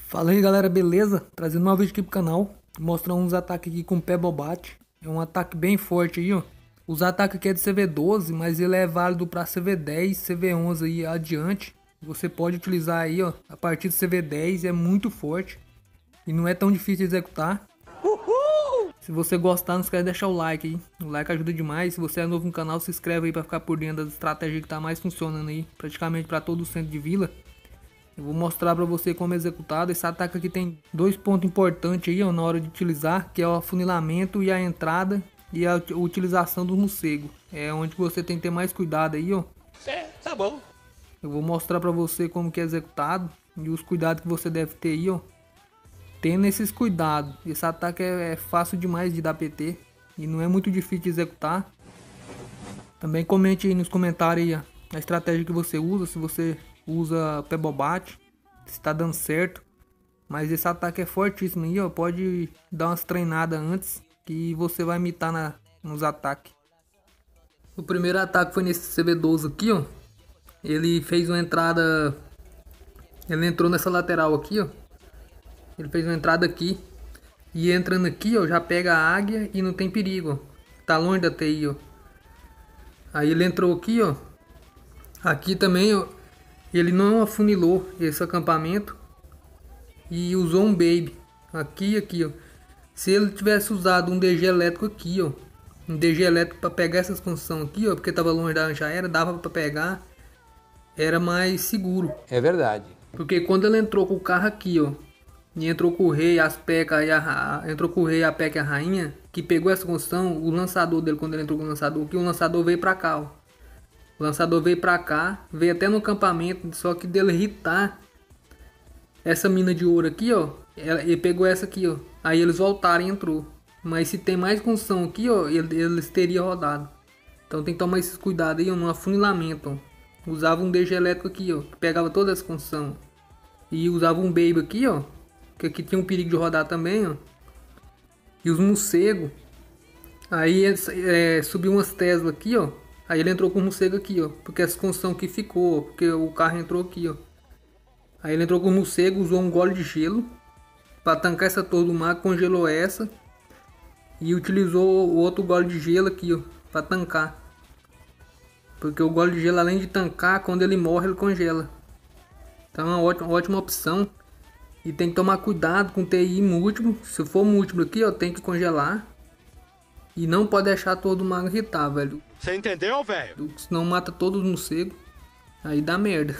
Fala aí galera, beleza? Trazendo um vídeo aqui pro canal, mostrando uns ataques aqui com Pebblebot. É um ataque bem forte aí, ó. Os ataques aqui é de CV12, mas ele é válido para CV10, CV11 aí adiante. Você pode utilizar aí, ó, a partir do CV10, é muito forte. E não é tão difícil de executar. Uhul! Se você gostar, não esquece de deixar o like aí. O like ajuda demais. Se você é novo no canal, se inscreve aí para ficar por dentro das estratégias que tá mais funcionando aí. Praticamente para todo o centro de vila. Eu vou mostrar para você como é executado. Esse ataque aqui tem dois pontos importantes aí, ó, na hora de utilizar, que é o afunilamento e a entrada e a utilização do morcego. É onde você tem que ter mais cuidado aí, ó. Tá bom. Eu vou mostrar para você como que é executado e os cuidados que você deve ter aí, ó. Tendo esses cuidados, esse ataque é fácil demais de dar PT e não é muito difícil de executar. Também comente aí nos comentários aí, a estratégia que você usa, se você usa Pebblebot, se está dando certo. Mas esse ataque é fortíssimo aí, ó. Pode dar umas treinadas antes que você vai imitar nos ataques. O primeiro ataque foi nesse CV12 aqui, ó. Ele fez uma entrada. Ele entrou nessa lateral aqui, ó. Ele fez uma entrada aqui. E entrando aqui, ó, já pega a águia e não tem perigo, ó. Tá longe da TI, ó. Aí ele entrou aqui, ó. Aqui também, ó. Ele não afunilou esse acampamento e usou um baby aqui e aqui, ó. Se ele tivesse usado um DG elétrico aqui, ó, um DG elétrico para pegar essas construções aqui, ó, porque tava longe da lancha aérea, dava para pegar, era mais seguro. É verdade. Porque quando ele entrou com o carro aqui, ó, e entrou com o rei, as pecas e entrou com o rei, a peca e a rainha, que pegou essa construção, o lançador dele, quando ele entrou com o lançador aqui, o lançador veio para cá, ó. O lançador veio pra cá, veio até no acampamento, só que dele irritar essa mina de ouro aqui, ó. Ele pegou essa aqui, ó. Aí eles voltaram e entrou. Mas se tem mais construção aqui, ó, eles teriam rodado. Então tem que tomar esses cuidados aí, ó, no afunilamento, ó. Usava um DG elétrico aqui, ó, que pegava toda essa construção. E usava um baby aqui, ó, que aqui tinha um perigo de rodar também, ó. E os morcegos. Aí subiu umas Tesla aqui, ó. Aí ele entrou com o morcego aqui, ó. Porque essa construção aqui ficou, ó, porque o carro entrou aqui, ó. Aí ele entrou com o morcego, usou um gole de gelo para tancar essa torre do mar, congelou essa. E utilizou o outro gole de gelo aqui, ó, para tancar. Porque o gole de gelo, além de tancar, quando ele morre, ele congela. Então é uma ótima opção. E tem que tomar cuidado com TI múltiplo. Se for múltiplo aqui, ó, tem que congelar. E não pode deixar todo o mago irritar, velho. Você entendeu, velho? Senão mata todos os morcegos. Aí dá merda.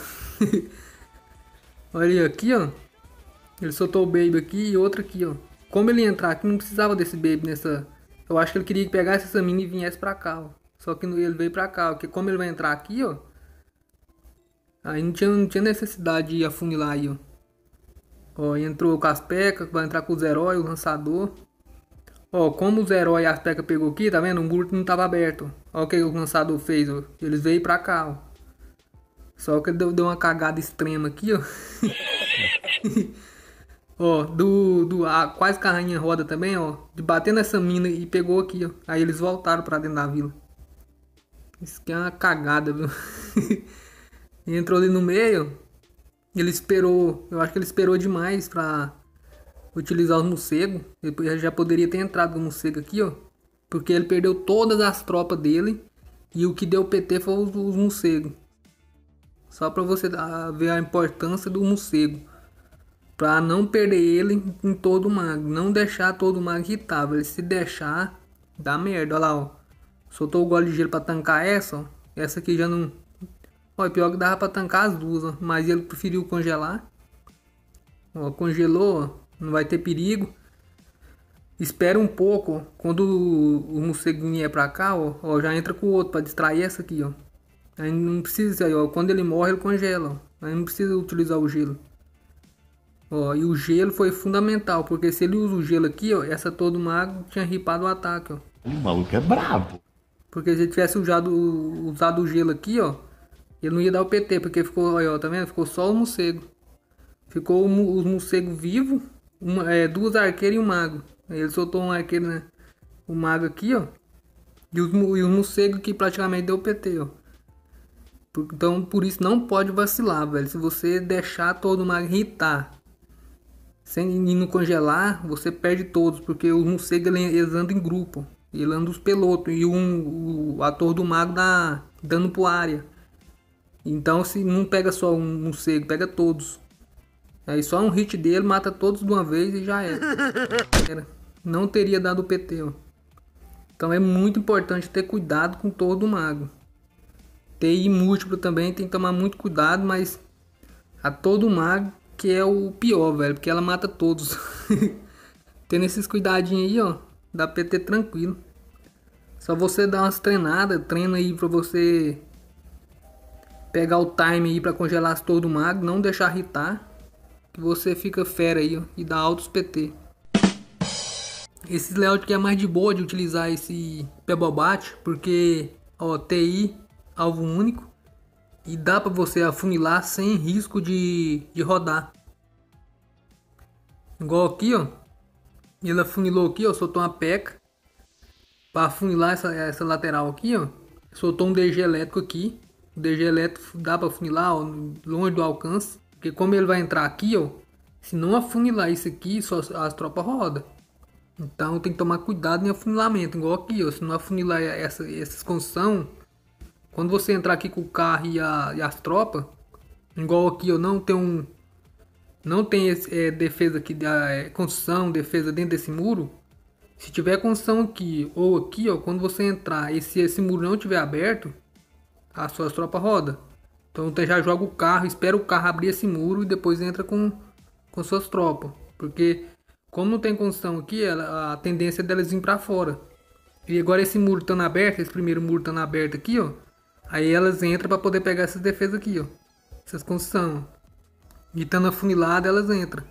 Olha aqui, ó. Ele soltou o baby aqui e outro aqui, ó. Como ele ia entrar aqui, não precisava desse baby nessa... Eu acho que ele queria que pegasse essa mina e viesse pra cá, ó. Só que ele veio pra cá, ó. Porque como ele vai entrar aqui, ó. Aí não tinha necessidade de afunilar aí, ó. Ó, entrou com as pecas, vai entrar com os heróis, o lançador. Ó, como os heróis e as pecas pegou aqui, tá vendo? O muro não tava aberto. Ó o que o lançador fez, ó. Eles veio pra cá, ó. Só que ele deu uma cagada extrema aqui, ó. Ó, quase que a rainha roda também, ó. De bater nessa mina e pegou aqui, ó. Aí eles voltaram pra dentro da vila. Isso aqui é uma cagada, viu? E entrou ali no meio. Ele esperou. Eu acho que ele esperou demais pra utilizar os morcegos. Ele já poderia ter entrado com o morcego aqui, ó. Porque ele perdeu todas as tropas dele. E o que deu PT foi os morcegos. Só pra você ver a importância do morcego. Pra não perder ele em todo o mago. Não deixar todo o mago irritável. Ele se deixar, dá merda. Olha lá, ó. Soltou o gole de gelo pra tancar essa, ó. Essa aqui já não... Ó, pior que dava pra tancar as duas, ó. Mas ele preferiu congelar. Ó, congelou, ó. Não vai ter perigo. Espera um pouco, ó. Quando o morcego vier pra cá, ó, já entra com o outro pra distrair essa aqui, ó. Aí não precisa, ó. Quando ele morre, ele congela, ó. Aí não precisa utilizar o gelo. Ó, e o gelo foi fundamental, porque se ele usa o gelo aqui, ó, essa torre do mago tinha ripado o ataque, ó. O maluco é brabo. Porque se ele tivesse usado o gelo aqui, ó, ele não ia dar o PT, porque ficou, ó, tá vendo? Ficou só o morcego. Ficou os morcegos vivos, duas arqueiras e um mago. Aí ele soltou um arqueiro, né? O mago aqui, ó. E os morcegos que praticamente deu PT, ó. Então por isso não pode vacilar, velho. Se você deixar todo mago irritar sem não congelar, você perde todos, porque os morcegos eles andam em grupo. Ele anda os pelotos e o ator do mago dá dano pro área. Então se não pega só um morcego, pega todos. Aí só um hit dele mata todos de uma vez e já era. Não teria dado PT, ó. Então é muito importante ter cuidado com todo mago. TI múltiplo também tem que tomar muito cuidado, mas a todo mago que é o pior, velho, porque ela mata todos. Tendo esses cuidadinhos aí, ó, dá PT tranquilo. Só você dar umas treinadas, treina aí pra você pegar o time aí pra congelar as torres do mago, não deixar irritar, que você fica fera aí, ó, e dá altos PT. Esse layout que é mais de boa de utilizar esse Pebblebot, porque, ó, TI, alvo único, e dá pra você afunilar sem risco de rodar. Igual aqui, ó, ele afunilou aqui, ó, soltou uma peca para afunilar essa lateral aqui, ó, soltou um DG elétrico aqui. O DG elétrico dá para afunilar, ó, longe do alcance, porque como ele vai entrar aqui, ó, se não afunilar isso aqui, só as tropas rodam. Então tem que tomar cuidado em afunilamento, igual aqui, ó, se não afunilar essas construções, quando você entrar aqui com o carro e as tropas, igual aqui, ó, não tem defesa aqui, construção, defesa dentro desse muro. Se tiver construção aqui ou aqui, ó, quando você entrar e se esse muro não tiver aberto, as suas tropas rodam. Então você já joga o carro, espera o carro abrir esse muro e depois entra com suas tropas. Porque como não tem construção aqui, a tendência delas vir para fora. E agora esse muro estando aberto, esse primeiro muro estando aberto aqui, ó, aí elas entram para poder pegar essas defesas aqui, ó, essas construções. E estando afunilada, elas entram.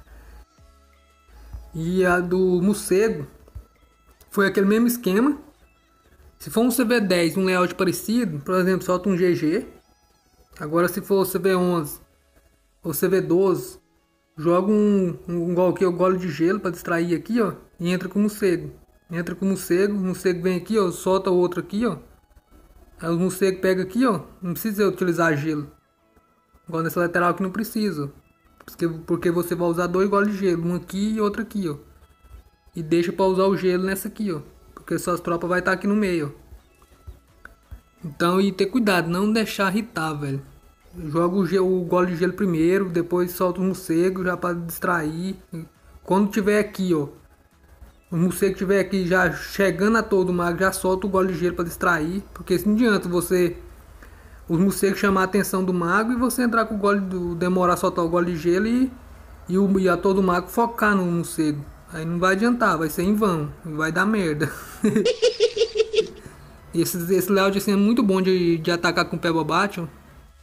E a do morcego foi aquele mesmo esquema. Se for um CV10, um layout parecido, por exemplo, solta um GG. Agora se for o CV11 ou CV12, joga igual aqui, o gole de gelo para distrair aqui, ó, e entra com o morcego. Entra com o morcego vem aqui, ó, solta o outro aqui, ó. Aí o morcego pega aqui, ó, não precisa utilizar gelo. Igual nessa lateral aqui não precisa. Porque você vai usar dois goles de gelo. Um aqui e outro aqui, ó. E deixa para usar o gelo nessa aqui, ó. Porque suas tropas vai estar aqui no meio, ó. Então, e ter cuidado, não deixar irritar, velho. Joga o gole de gelo primeiro. Depois solta o morcego já para distrair. Quando tiver aqui, ó. O morcego tiver aqui já chegando a todo mago, já solta o gole de gelo para distrair. Porque se não adianta você... os morcegos chamar a atenção do mago e você entrar com o gole demorar a soltar o gole de gelo e a todo mago focar no morcego. Aí não vai adiantar, vai ser em vão, vai dar merda. esse layout assim, é muito bom de atacar com o Pebblebot, ó.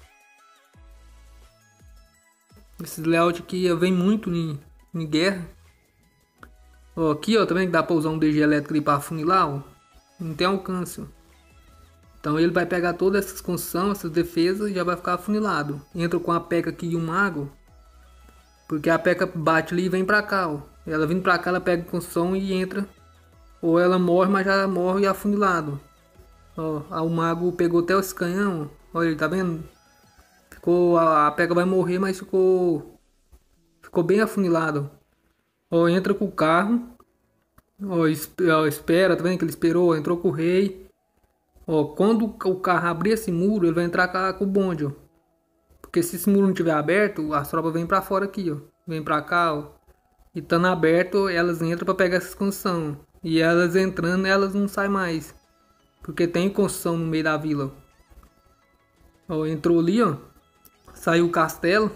Esse layout aqui vem muito em guerra. Ó, aqui, ó, também dá pra usar um DG elétrico ali pra afunilar, ó. Não tem alcance, ó. Então ele vai pegar todas essas construções, essas defesas e já vai ficar afunilado. Entra com a P.E.K.K.A aqui e o mago. Porque a P.E.K.K.A bate ali e vem pra cá, ó. Ela vindo pra cá, ela pega a construção e entra. Ou ela morre, mas já morre afunilado. Ó, o mago pegou até esse canhão, ó. Olha ele, tá vendo? A P.E.K.K.A vai morrer, mas ficou bem afunilado. Ó, entra com o carro. Ó, espera, tá vendo que ele esperou? Entrou com o rei. Ó, quando o carro abrir esse muro, ele vai entrar com o bonde, ó. Porque se esse muro não tiver aberto, as tropas vêm pra fora aqui, ó. Vem pra cá, ó. E estando aberto, elas entram pra pegar essas construções. E elas entrando, elas não saem mais. Porque tem construção no meio da vila, ó. Entrou ali, ó. Saiu o castelo.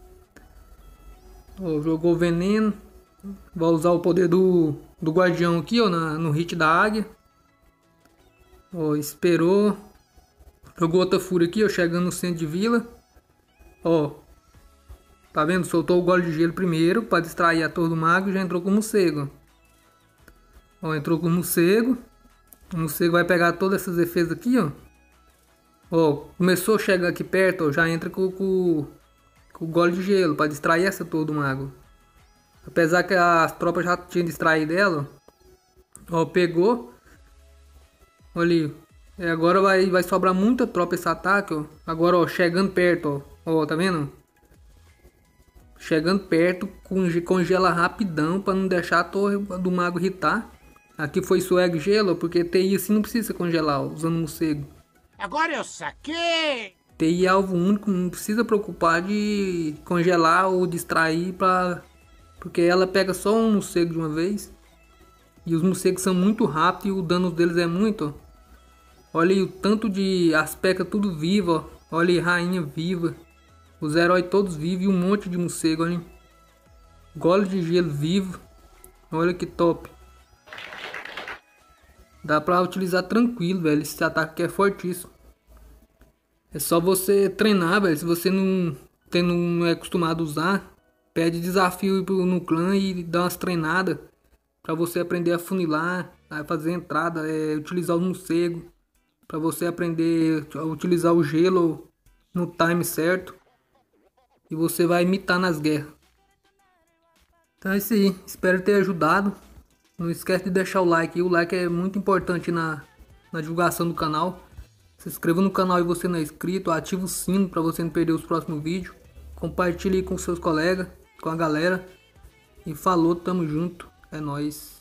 Ó, jogou veneno. Vai usar o poder do guardião aqui, ó, no hit da águia. Ó, esperou. Jogou outra fúria aqui, ó, chegando no centro de vila. Ó, tá vendo? Soltou o gole de gelo primeiro para distrair a torre do mago e já entrou com o morcego. Ó, entrou com o morcego. O morcego vai pegar todas essas defesas aqui, ó. Ó, começou a chegar aqui perto, ó, já entra com o gole de gelo para distrair essa torre do mago. Apesar que as tropas já tinham distraído ela, ó, pegou. Olha ali, agora vai sobrar muita tropa esse ataque, ó. Agora, ó, chegando perto, ó, tá vendo? Chegando perto, congela rapidão para não deixar a torre do mago irritar. Aqui foi swag gelo, porque TI assim não precisa congelar, ó, usando morcego. Agora eu saquei! TI é alvo único, não precisa preocupar de congelar ou distrair, porque ela pega só um morcego de uma vez. E os morcegos são muito rápidos e o dano deles é muito, ó. Olha aí o tanto de aspecto tudo vivo, ó. Olha aí, rainha viva. Os heróis todos vivos e um monte de morcego, olha aí. Gole de gelo vivo. Olha que top. Dá pra utilizar tranquilo, velho. Esse ataque aqui é fortíssimo. É só você treinar, velho. Se você não é acostumado a usar, pede desafio no clã e dá umas treinadas. Pra você aprender a funilar, a fazer entrada, utilizar o morcego. Pra você aprender a utilizar o gelo no time certo. E você vai imitar nas guerras. Então é isso aí. Espero ter ajudado. Não esquece de deixar o like. O like é muito importante na divulgação do canal. Se inscreva no canal se você não é inscrito. Ativa o sino para você não perder os próximos vídeos. Compartilhe com seus colegas, com a galera. E falou, tamo junto. É nóis.